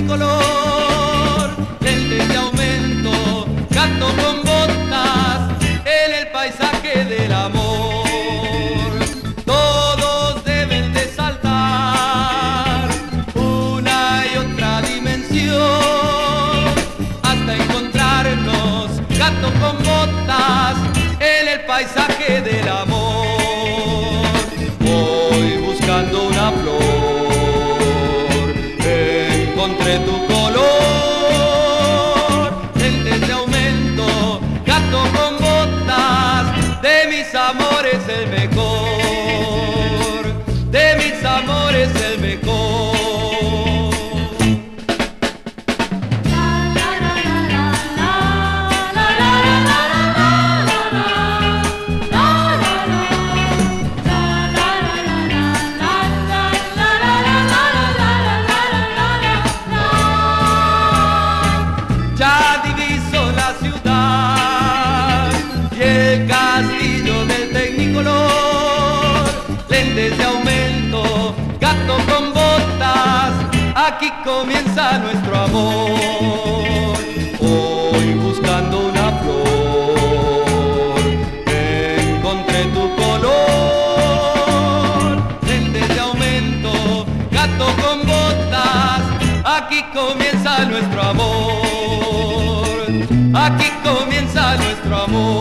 tecnicolor, lentes de aumento, gato con botas, en el paisaje del amor. Todos deben de saltar una y otra dimensión hasta encontrarnos, gato con botas, en el paisaje del amor. Voy buscando una flor, encontré tu color, lentes de aumento, gato con botas, de mis amores el mejor, de mis amores el mejor. Ya diviso la ciudad y el castillo del tecnicolor, lentes de aumento, gato con botas, aquí comienza nuestro amor. Hoy buscando una flor, encontré tu color, lentes de aumento, gato con botas, aquí comienza nuestro amor. Aquí comienza nuestro amor.